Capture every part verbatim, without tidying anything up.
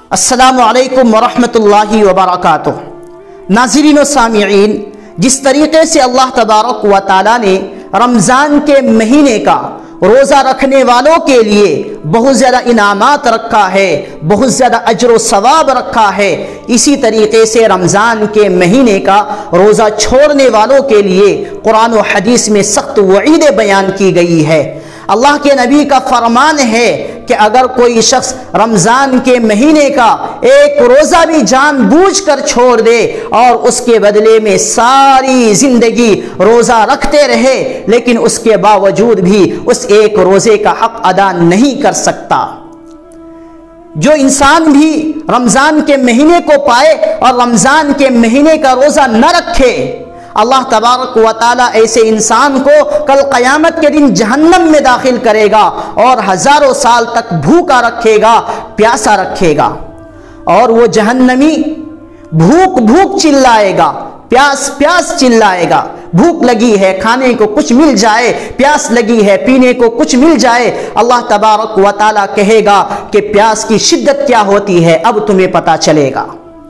السلام علیکم ورحمۃ اللہ وبرکاتہ۔ ناظرین و سامعین، جس طریقے سے اللہ تبارک و تعالیٰ نے رمضان کے مہینے کا روزہ رکھنے والوں کے لیے بہت زیادہ انعامات رکھا ہے، بہت زیادہ اجر و ثواب رکھا ہے، اسی طریقے سے رمضان کے مہینے کا روزہ چھوڑنے والوں کے لیے قرآن و حدیث میں سخت وعیدیں بیان کی گئی ہے۔ اللہ کے نبی کا فرمان ہے کہ اگر کوئی شخص رمضان کے مہینے کا ایک روزہ بھی جان بوجھ کر چھوڑ دے اور اس کے بدلے میں ساری زندگی روزہ رکھتے رہے لیکن اس کے باوجود بھی اس ایک روزے کا حق ادا نہیں کر سکتا۔ جو انسان بھی رمضان کے مہینے کو پائے اور رمضان کے مہینے کا روزہ نہ رکھے، اللہ تبارک و تعالیٰ ایسے انسان کو کل قیامت کے دن جہنم میں داخل کرے گا اور ہزاروں سال تک بھوکا رکھے گا، پیاسا رکھے گا، اور وہ جہنمی بھوک بھوک چلائے گا، پیاس پیاس چلائے گا۔ بھوک لگی ہے، کھانے کو کچھ مل جائے، پیاس لگی ہے، پینے کو کچھ مل جائے۔ اللہ تبارک و تعالیٰ کہے گا کہ پیاس کی شدت کیا ہوتی ہے اب تمہیں پتا چلے گا،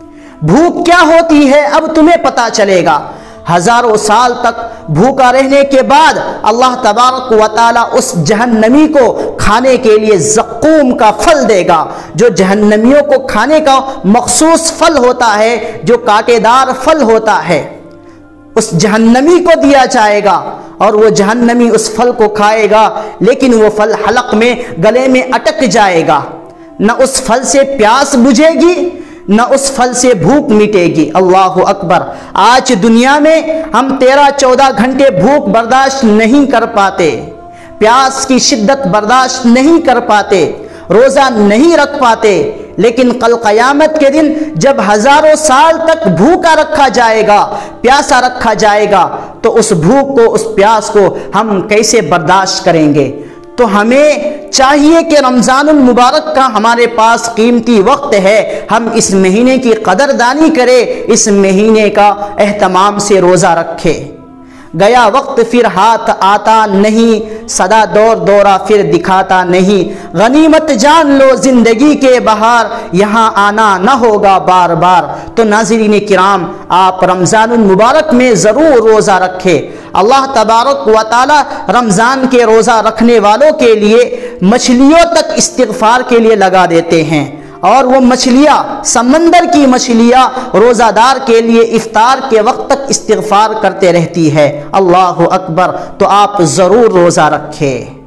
بھوک کیا ہوتی ہے اب تمہیں پتا چلے گا۔ ہزاروں سال تک بھوکا رہنے کے بعد اللہ تبارک و تعالیٰ اس جہنمی کو کھانے کے لیے زقوم کا پھل دے گا، جو جہنمیوں کو کھانے کا مخصوص پھل ہوتا ہے، جو کانٹے دار پھل ہوتا ہے، اس جہنمی کو دیا جائے گا اور وہ جہنمی اس پھل کو کھائے گا، لیکن وہ پھل حلق میں گلے میں اٹک جائے گا، نہ اس پھل سے پیاس بجھے گی نہ اس پھل سے بھوک مٹے گی۔ اللہ اکبر! آج دنیا میں ہم تیرہ چودہ گھنٹے بھوک برداشت نہیں کر پاتے، پیاس کی شدت برداشت نہیں کر پاتے، روزہ نہیں رکھ پاتے، لیکن کل قیامت کے دن جب ہزاروں سال تک بھوکا رکھا جائے گا، پیاسا رکھا جائے گا، تو اس بھوک کو، اس پیاس کو ہم کیسے برداشت کریں گے؟ تو ہمیں چاہیے کہ رمضان المبارک کا ہمارے پاس قیمتی وقت ہے، ہم اس مہینے کی قدردانی کریں، اس مہینے کا اہتمام سے روزہ رکھیں۔ گیا وقت پھر ہاتھ آتا نہیں، صدا دور دورہ پھر دکھاتا نہیں، غنیمت جان لو زندگی کے بہار، یہاں آنا نہ ہوگا بار بار۔ تو ناظرین کرام، آپ رمضان المبارک میں ضرور روزہ رکھیں۔ اللہ تبارک و تعالی رمضان کے روزہ رکھنے والوں کے لیے مچھلیوں تک استغفار کے لیے لگا دیتے ہیں، اور وہ مچھلیاں، سمندر کی مچھلیاں روزہ دار کے لیے افطار کے وقت تک استغفار کرتے رہتی ہے۔ اللہ اکبر! تو آپ ضرور روزہ رکھیں۔